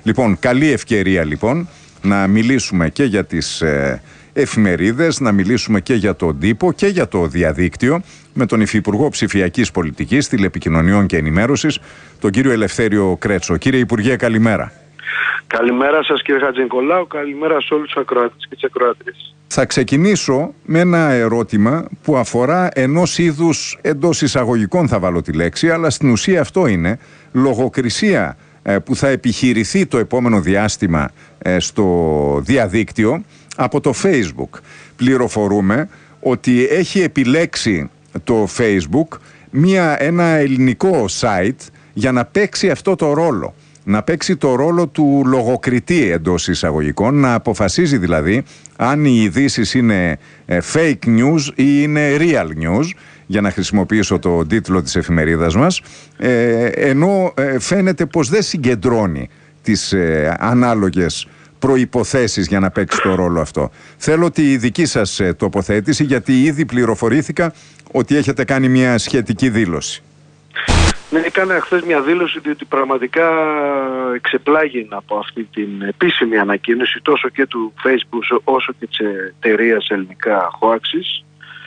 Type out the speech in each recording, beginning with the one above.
Λοιπόν, καλή ευκαιρία λοιπόν να μιλήσουμε και για τις εφημερίδες, να μιλήσουμε και για τον τύπο και για το διαδίκτυο με τον Υφυπουργό Ψηφιακής Πολιτικής, Τηλεπικοινωνιών και Ενημέρωσης, τον κύριο Ελευθέριο Κρέτσο. Κύριε Υπουργέ, καλημέρα. Καλημέρα σας κύριε Χατζηνικολάου, καλημέρα σε όλους τους ακροατές και τις ακροατρίες. Θα ξεκινήσω με ένα ερώτημα που αφορά ενός είδους, εντός εισαγωγικών θα βάλω τη λέξη, αλλά στην ουσία αυτό είναι λογοκρισία που θα επιχειρηθεί το επόμενο διάστημα στο διαδίκτυο από το Facebook. Πληροφορούμε ότι έχει επιλέξει το Facebook ένα ελληνικό site για να παίξει αυτό το ρόλο. Να παίξει το ρόλο του λογοκριτή εντός εισαγωγικών, να αποφασίζει δηλαδή αν οι ειδήσεις είναι fake news ή είναι real news, για να χρησιμοποιήσω το τίτλο της εφημερίδας μας, ενώ φαίνεται πως δεν συγκεντρώνει τις ανάλογες προϋποθέσεις για να παίξει το ρόλο αυτό. Θέλω τη δική σας τοποθέτηση, γιατί ήδη πληροφορήθηκα ότι έχετε κάνει μια σχετική δήλωση. Ναι, έκανα χθες μια δήλωση διότι πραγματικά εξεπλάγει από αυτή την επίσημη ανακοίνωση τόσο και του Facebook όσο και της εταιρείας Ελληνικά Hoaxes,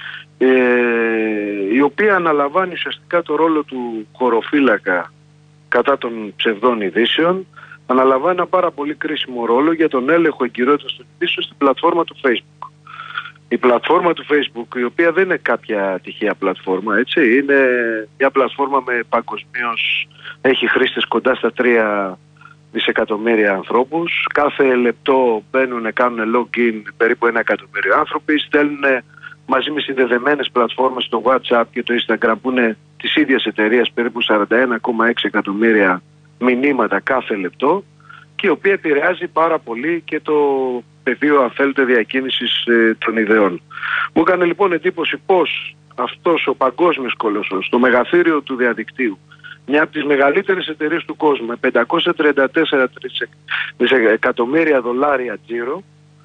η οποία αναλαμβάνει ουσιαστικά το ρόλο του χωροφύλακα κατά των ψευδών ειδήσεων, αναλαμβάνει ένα πάρα πολύ κρίσιμο ρόλο για τον έλεγχο εγκυρότητας των ειδήσεων στην πλατφόρμα του Facebook. Η πλατφόρμα του Facebook, η οποία δεν είναι κάποια τυχαία πλατφόρμα, έτσι, είναι μια πλατφόρμα με παγκοσμίως, έχει χρήστες κοντά στα 3 δισεκατομμύρια ανθρώπους. Κάθε λεπτό μπαίνουν, κάνουν login περίπου 1 εκατομμύριο άνθρωποι, στέλνουν μαζί με συνδεδεμένες πλατφόρμες στο WhatsApp και το Instagram που είναι της ίδιας εταιρείας περίπου 41,6 εκατομμύρια μηνύματα κάθε λεπτό, και η οποία επηρεάζει πάρα πολύ και το πεδίο, αν θέλετε, διακίνησης των ιδεών. Μου έκανε λοιπόν εντύπωση πως αυτός ο παγκόσμιος κολοσσός, το μεγαθύριο του διαδικτύου, μια από τις μεγαλύτερες εταιρείες του κόσμου, με 534 δισεκατομμύρια δολάρια τζίρο,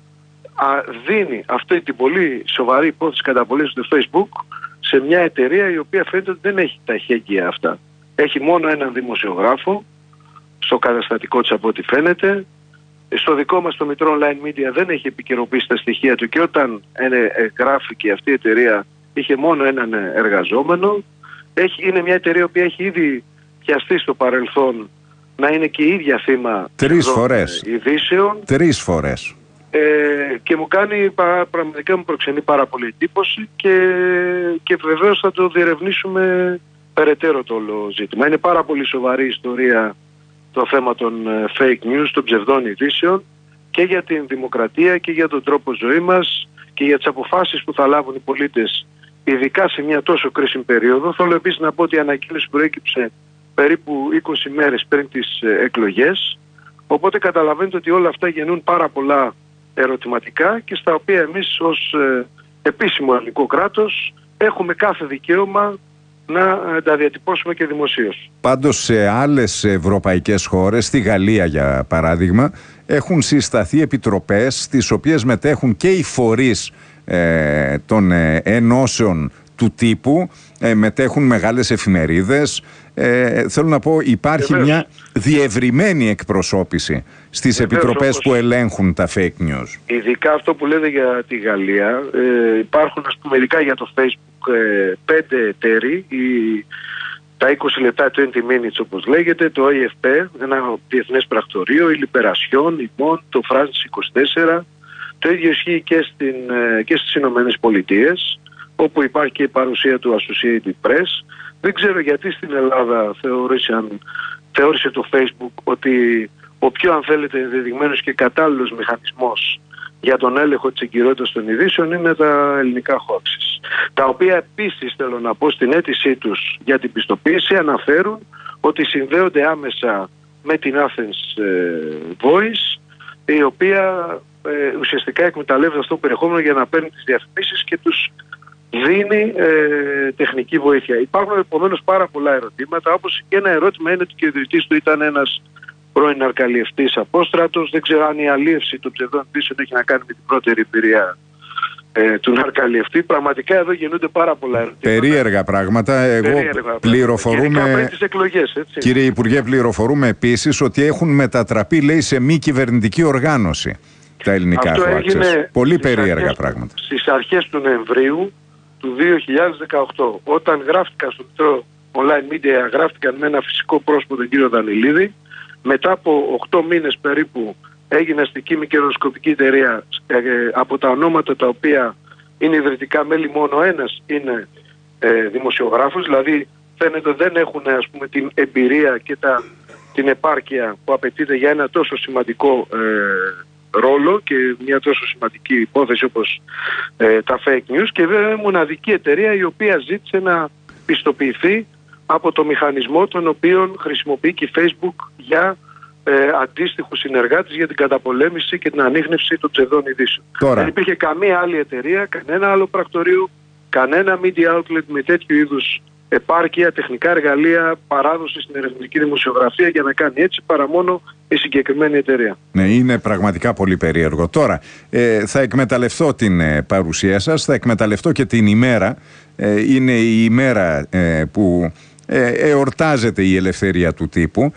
δίνει αυτή την πολύ σοβαρή υπόθεση καταπολέμησης του Facebook σε μια εταιρεία η οποία φαίνεται ότι δεν έχει τα εχέγγυα αυτά. Έχει μόνο έναν δημοσιογράφο στο καταστατικό της από ό,τι φαίνεται. Στο δικό μας το Μητρό Online Media δεν έχει επικαιροποιήσει τα στοιχεία του και όταν γράφει και αυτή η εταιρεία είχε μόνο έναν εργαζόμενο. Είναι μια εταιρεία που έχει ήδη πιαστεί στο παρελθόν να είναι και η ίδια θύμα 3 φορές ειδήσεων. 3 φορές. Και μου κάνει πραγματικά, μου προξενεί πάρα πολύ εντύπωση και βεβαίως θα το διερευνήσουμε περαιτέρω το όλο ζήτημα. Είναι πάρα πολύ σοβαρή ιστορία το θέμα των fake news, των ψευδών ειδήσεων, και για την δημοκρατία και για τον τρόπο ζωή μας και για τις αποφάσεις που θα λάβουν οι πολίτες, ειδικά σε μια τόσο κρίσιμη περίοδο. Θέλω επίσης να πω ότι η ανακοίνωση προέκυψε περίπου 20 μέρες πριν τις εκλογές, οπότε καταλαβαίνετε ότι όλα αυτά γεννούν πάρα πολλά ερωτηματικά και στα οποία εμείς ως επίσημο ελληνικό κράτος έχουμε κάθε δικαίωμα να τα διατυπώσουμε και δημοσίως. Πάντως σε άλλες ευρωπαϊκές χώρες, στη Γαλλία για παράδειγμα, έχουν συσταθεί επιτροπές στις οποίες μετέχουν και οι φορείς των ενώσεων του τύπου, μετέχουν μεγάλες εφημερίδες. Θέλω να πω, υπάρχει μια διευρυμένη εκπροσώπηση στις επιτροπές που ελέγχουν τα fake news. Ειδικά αυτό που λέτε για τη Γαλλία, υπάρχουν, ας πούμε, ειδικά για το Facebook 5 εταίροι, τα 20 λεπτά 20 minutes όπως λέγεται, το AFP, ένα διεθνές πρακτορείο, η Libération, η Monde, το France 24. Το ίδιο ισχύει και στις Ηνωμένες Πολιτείες, όπου υπάρχει και η παρουσία του Associated Press. Δεν ξέρω γιατί στην Ελλάδα θεώρησε το Facebook ότι ο πιο, αν θέλετε, ενδεδειγμένος και κατάλληλος μηχανισμός για τον έλεγχο της εγκυρότητας των ειδήσεων είναι τα ελληνικά hoaxes. Τα οποία επίσης, θέλω να πω, στην αίτησή τους για την πιστοποίηση αναφέρουν ότι συνδέονται άμεσα με την Athens Voice, η οποία ουσιαστικά εκμεταλλεύεται αυτό το περιεχόμενο για να παίρνει τις διαφημίσεις και τους δίνει τεχνική βοήθεια. Υπάρχουν επομένως πάρα πολλά ερωτήματα, όπως και ένα ερώτημα είναι ότι ο ιδρυτής του ήταν ένας πρώην αρκαλιευτής απόστρατος. Δεν ξέρω αν η αλίευση των ψευδών ειδήσεων έχει να κάνει με την πρώτερη εμπειρία του ναρκαλιευτή. Πραγματικά εδώ γεννούνται πάρα πολλά ερωτήματα. Περίεργα πράγματα. Πληροφορούμε, πριν τις εκλογές, έτσι. Κύριε Υπουργέ, πληροφορούμε επίσης ότι έχουν μετατραπεί, λέει, σε μη κυβερνητική οργάνωση τα ελληνικά Access. Πολύ περίεργα πράγματα. Στις αρχές του Νοεμβρίου του 2018, όταν γράφτηκαν στο Μητρό Online Media, γράφτηκαν με ένα φυσικό πρόσωπο, τον κύριο Δανιλίδη. Μετά από 8 μήνες περίπου έγινε αστική μη κερδοσκοπική εταιρεία από τα ονόματα τα οποία είναι ιδρυτικά μέλη, μόνο ένας είναι δημοσιογράφος, δηλαδή φαίνεται δεν έχουν, ας πούμε, την εμπειρία και την επάρκεια που απαιτείται για ένα τόσο σημαντικό ρόλο και μια τόσο σημαντική υπόθεση όπως τα fake news, και βέβαια είναι μοναδική εταιρεία η οποία ζήτησε να πιστοποιηθεί από το μηχανισμό τον οποίο χρησιμοποιεί και η Facebook για αντίστοιχους συνεργάτες για την καταπολέμηση και την ανίχνευση των ψευδών ειδήσεων. Δεν υπήρχε καμία άλλη εταιρεία, κανένα άλλο πρακτορείο, κανένα media outlet με τέτοιου είδους επάρκεια, τεχνικά εργαλεία, παράδοση στην ερευνητική δημοσιογραφία για να κάνει έτσι, παρά μόνο η συγκεκριμένη εταιρεία. Ναι, είναι πραγματικά πολύ περίεργο. Τώρα, θα εκμεταλλευτώ την παρουσία σας, θα εκμεταλλευτώ και την ημέρα. Είναι η ημέρα που εορτάζεται η ελευθερία του τύπου.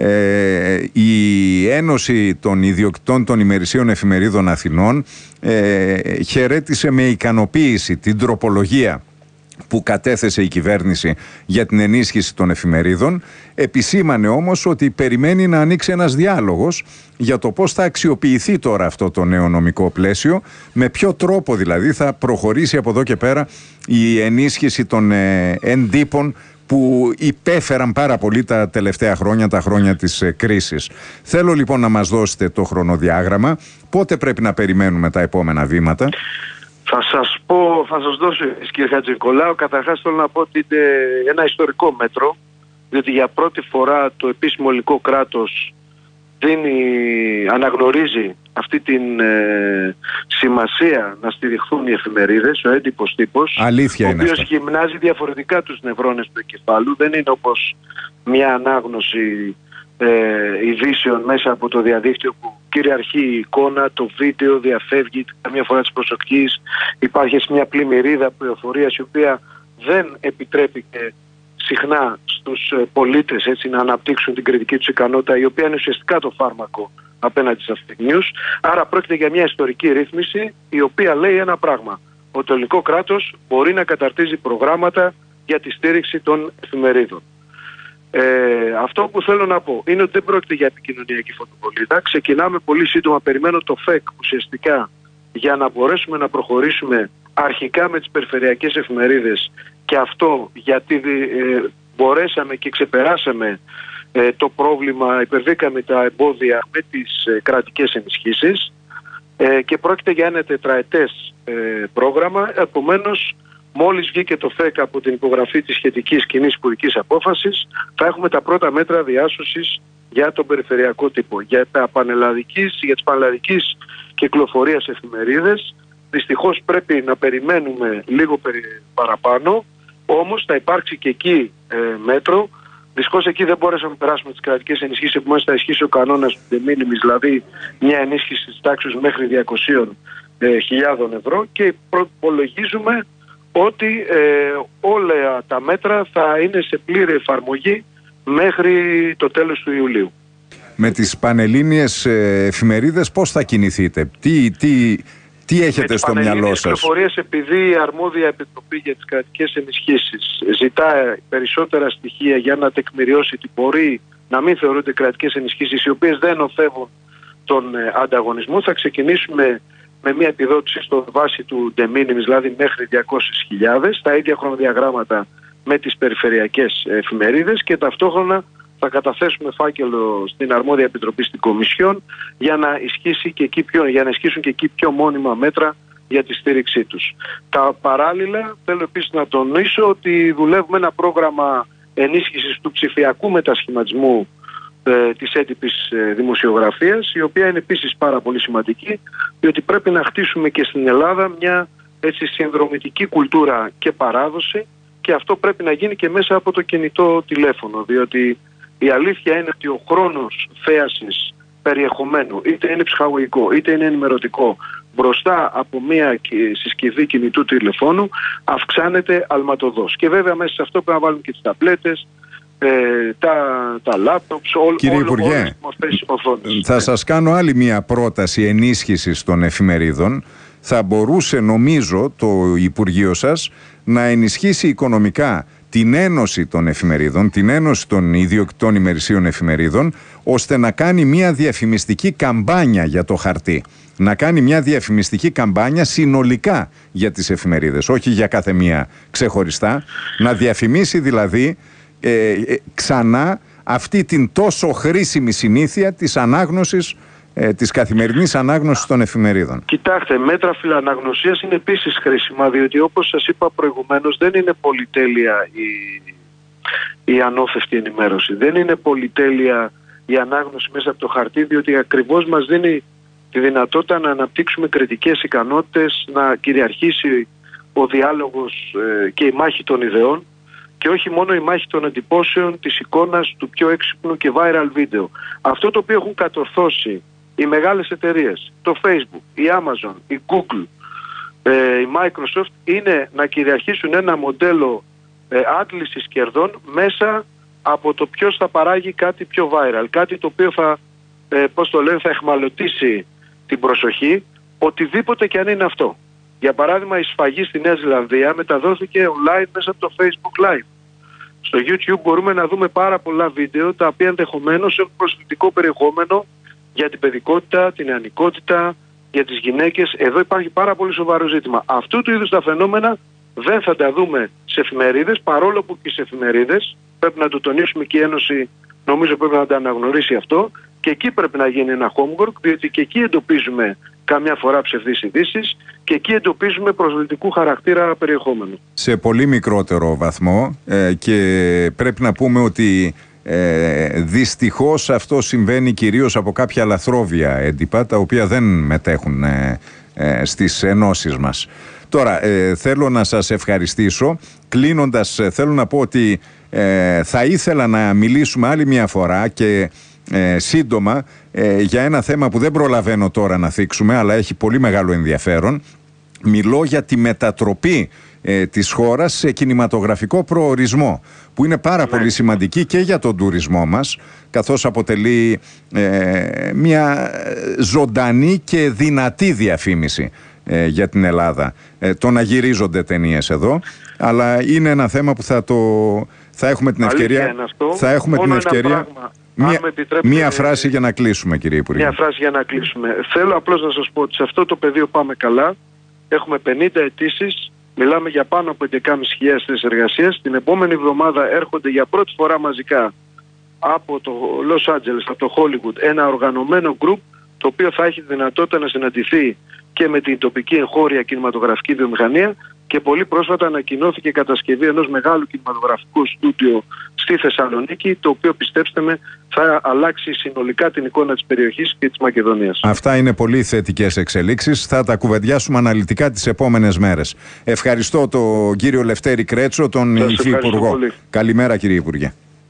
Η Ένωση των Ιδιοκτητών των Ημερησίων Εφημερίδων Αθηνών χαιρέτησε με ικανοποίηση την τροπολογία που κατέθεσε η κυβέρνηση για την ενίσχυση των εφημερίδων. Επισήμανε όμως ότι περιμένει να ανοίξει ένας διάλογος για το πώς θα αξιοποιηθεί τώρα αυτό το νέο νομικό πλαίσιο, με ποιο τρόπο δηλαδή θα προχωρήσει από εδώ και πέρα η ενίσχυση των εντύπων που υπέφεραν πάρα πολύ τα τελευταία χρόνια, τα χρόνια της κρίσης. Θέλω λοιπόν να μας δώσετε το χρονοδιάγραμμα. Πότε πρέπει να περιμένουμε τα επόμενα βήματα? Θα σας δώσω, κύριε Χατζηνικολάου, καταρχάς θέλω να πω ότι είναι ένα ιστορικό μέτρο, διότι για πρώτη φορά το επίσημο ελληνικό κράτος αναγνωρίζει αυτή την σημασία να στηριχθούν οι εφημερίδες, ο έντυπος τύπος, αλήθεια, ο οποίος γυμνάζει διαφορετικά τους νευρώνες του εγκεφάλου. Δεν είναι όπως μια ανάγνωση ειδήσεων μέσα από το διαδίκτυο που κυριαρχεί η εικόνα, το βίντεο διαφεύγει καμία φορά της προσοχής, υπάρχει μια πλημμυρίδα πληροφορίας η οποία δεν επιτρέπει και συχνά στους πολίτες έτσι να αναπτύξουν την κριτική τους ικανότητα, η οποία είναι ουσιαστικά το φάρμακο απέναντι στα fake news. Άρα πρόκειται για μια ιστορική ρύθμιση η οποία λέει ένα πράγμα: ότι το ελληνικό κράτος μπορεί να καταρτίζει προγράμματα για τη στήριξη των εφημερίδων. Αυτό που θέλω να πω είναι ότι δεν πρόκειται για επικοινωνιακή φωτοβολίδα. Ξεκινάμε πολύ σύντομα, περιμένω το ΦΕΚ ουσιαστικά για να μπορέσουμε να προχωρήσουμε αρχικά με τις περιφερειακές εφημερίδες, και αυτό γιατί μπορέσαμε και ξεπεράσαμε το πρόβλημα, υπερβήκαμε τα εμπόδια με τις κρατικές ενισχύσεις, και πρόκειται για ένα τετραετές πρόγραμμα. Επομένως, μόλις βγήκε το ΦΕΚ από την υπογραφή της σχετικής κοινής υπουργικής απόφασης, θα έχουμε τα πρώτα μέτρα διάσωσης για τον περιφερειακό τύπο. Για τις πανελλαδικής κυκλοφορίας εφημερίδες, δυστυχώς πρέπει να περιμένουμε λίγο παραπάνω, όμως θα υπάρξει και εκεί μέτρο. Δυστυχώς εκεί δεν μπορέσαμε να περάσουμε τις κρατικές ενισχύσεις, επομένως θα ισχύσει ο κανόνας του de minimis, δηλαδή μια ενίσχυση της τάξης μέχρι 200.000 ευρώ, και προπολογίζουμε ότι όλα τα μέτρα θα είναι σε πλήρη εφαρμογή μέχρι το τέλος του Ιουλίου. Με τις πανελλήνιες εφημερίδες πώς θα κινηθείτε? Τι έχετε στο μυαλό σας? Πληροφορίες, επειδή η αρμόδια επιτροπή για τις κρατικές ενισχύσεις ζητά περισσότερα στοιχεία για να τεκμηριώσει ότι μπορεί να μην θεωρούνται κρατικές ενισχύσεις οι οποίες δεν οφεύγουν τον ανταγωνισμό, θα ξεκινήσουμε με μια επιδότηση στο βάση του de minimis, δηλαδή μέχρι 200.000, τα ίδια χρονοδιαγράμματα με τις περιφερειακές εφημερίδες, και ταυτόχρονα θα καταθέσουμε φάκελο στην αρμόδια επιτροπή στην Κομισιόν για να ισχύσουν και εκεί πιο μόνιμα μέτρα για τη στήριξή τους. Τα παράλληλα θέλω επίσης να τονίσω ότι δουλεύουμε ένα πρόγραμμα ενίσχυσης του ψηφιακού μετασχηματισμού της έντυπης δημοσιογραφίας, η οποία είναι επίσης πάρα πολύ σημαντική, διότι πρέπει να χτίσουμε και στην Ελλάδα μια έτσι συνδρομητική κουλτούρα και παράδοση, και αυτό πρέπει να γίνει και μέσα από το κινητό τηλέφωνο, διότι η αλήθεια είναι ότι ο χρόνος θέασης περιεχομένου, είτε είναι ψυχαγωγικό, είτε είναι ενημερωτικό, μπροστά από μια συσκευή κινητού τηλεφώνου, αυξάνεται αλματωδώς. Και βέβαια μέσα σε αυτό πρέπει να βάλουμε και τις ταμπλέτες, τα λάπτοπς, όλες τις μορφές οθόνης. Θα σας κάνω άλλη μια πρόταση ενίσχυσης των εφημερίδων. Θα μπορούσε, νομίζω, το Υπουργείο σας να ενισχύσει οικονομικά την Ένωση των Εφημερίδων, την Ένωση των Ιδιοκτητών Ημερησίων Εφημερίδων, ώστε να κάνει μια διαφημιστική καμπάνια για το χαρτί. Να κάνει μια διαφημιστική καμπάνια συνολικά για τις εφημερίδες, όχι για κάθε μία ξεχωριστά. Να διαφημίσει δηλαδή ξανά αυτή την τόσο χρήσιμη συνήθεια της ανάγνωσης, της καθημερινής ανάγνωσης των εφημερίδων. Κοιτάξτε, μέτρα φιλαναγνωσίας είναι επίσης χρήσιμα, διότι όπως σας είπα προηγουμένως, δεν είναι πολυτέλεια η ανώθευτη ενημέρωση. Δεν είναι πολυτέλεια η ανάγνωση μέσα από το χαρτί, διότι ακριβώς μας δίνει τη δυνατότητα να αναπτύξουμε κριτικές ικανότητες, να κυριαρχήσει ο διάλογος και η μάχη των ιδεών, και όχι μόνο η μάχη των εντυπώσεων, της εικόνας, του πιο έξυπνου και viral βίντεο. Αυτό το οποίο έχουν κατορθώσει οι μεγάλες εταιρείες, το Facebook, η Amazon, η Google, η Microsoft, είναι να κυριαρχήσουν ένα μοντέλο άντλησης κερδών μέσα από το ποιος θα παράγει κάτι πιο viral, κάτι το οποίο θα εχμαλωτήσει την προσοχή, οτιδήποτε και αν είναι αυτό. Για παράδειγμα, η σφαγή στη Νέα Ζηλανδία μεταδόθηκε online μέσα από το Facebook Live. Στο YouTube μπορούμε να δούμε πάρα πολλά βίντεο, τα οποία ενδεχομένως έχουν προσβλητικό περιεχόμενο για την παιδικότητα, την νεανικότητα, για τις γυναίκες. Εδώ υπάρχει πάρα πολύ σοβαρό ζήτημα. Αυτού του είδους τα φαινόμενα δεν θα τα δούμε σε εφημερίδες, παρόλο που και σε εφημερίδες πρέπει να το τονίσουμε, και η Ένωση νομίζω πρέπει να τα αναγνωρίσει αυτό, και εκεί πρέπει να γίνει ένα homework, διότι και εκεί εντοπίζουμε καμιά φορά ψευδείς ειδήσεις και εκεί εντοπίζουμε προσβλητικού χαρακτήρα περιεχόμενο. Σε πολύ μικρότερο βαθμό, και πρέπει να πούμε ότι δυστυχώς αυτό συμβαίνει κυρίως από κάποια λαθρόβια έντυπα, τα οποία δεν μετέχουν στις ενώσεις μας. Τώρα, θέλω να σας ευχαριστήσω. Κλείνοντας, θέλω να πω ότι θα ήθελα να μιλήσουμε άλλη μια φορά και σύντομα για ένα θέμα που δεν προλαβαίνω τώρα να θίξουμε, αλλά έχει πολύ μεγάλο ενδιαφέρον. Μιλώ για τη μετατροπή της χώρας σε κινηματογραφικό προορισμό, που είναι πάρα πολύ σημαντική και για τον τουρισμό μας, καθώς αποτελεί μια ζωντανή και δυνατή διαφήμιση για την Ελλάδα. Το να γυρίζονται ταινίες εδώ, αλλά είναι ένα θέμα που θα έχουμε την ευκαιρία. Θα έχουμε την ευκαιρία. Μία φράση για να κλείσουμε, κύριε Υπουργέ. Μία φράση για να κλείσουμε. Θέλω απλώς να σας πω ότι σε αυτό το πεδίο πάμε καλά. Έχουμε 50 αιτήσεις. Μιλάμε για πάνω από 11.500 θέσεις εργασίας. Την επόμενη εβδομάδα έρχονται για πρώτη φορά μαζικά από το Los Angeles, από το Hollywood, ένα οργανωμένο group, το οποίο θα έχει τη δυνατότητα να συναντηθεί και με την τοπική εγχώρια κινηματογραφική βιομηχανία, και πολύ πρόσφατα ανακοινώθηκε η κατασκευή ενός μεγάλου κινηματογραφικού στούντιο στη Θεσσαλονίκη, το οποίο, πιστέψτε με, θα αλλάξει συνολικά την εικόνα της περιοχής και της Μακεδονίας. Αυτά είναι πολύ θετικές εξελίξεις. Θα τα κουβεντιάσουμε αναλυτικά τις επόμενες μέρες. Ευχαριστώ τον κύριο Λευτέρη Κρέτσο, τον Υφυπουργό. Καλημέρα, κύριε Υπουργέ.